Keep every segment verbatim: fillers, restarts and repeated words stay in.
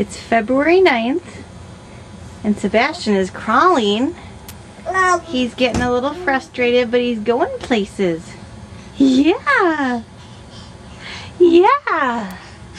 It's February ninth, and Sebastian is crawling. He's getting a little frustrated, but he's going places. Yeah. Yeah.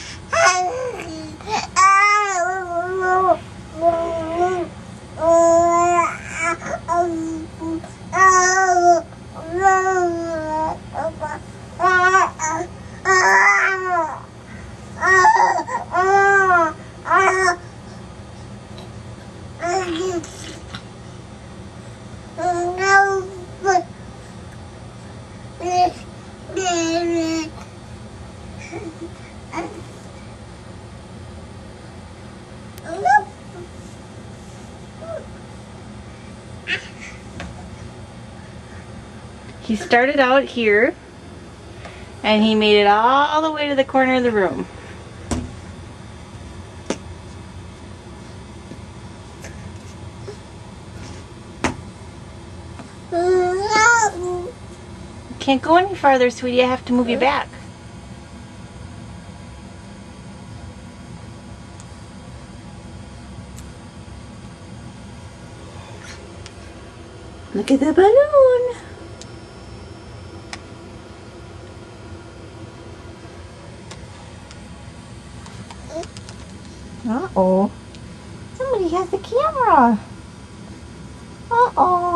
He started out here, and he made it all the way to the corner of the room. You can't go any farther, sweetie. I have to move you back. Look at the balloon. Uh-oh. Somebody has the camera. Uh-oh.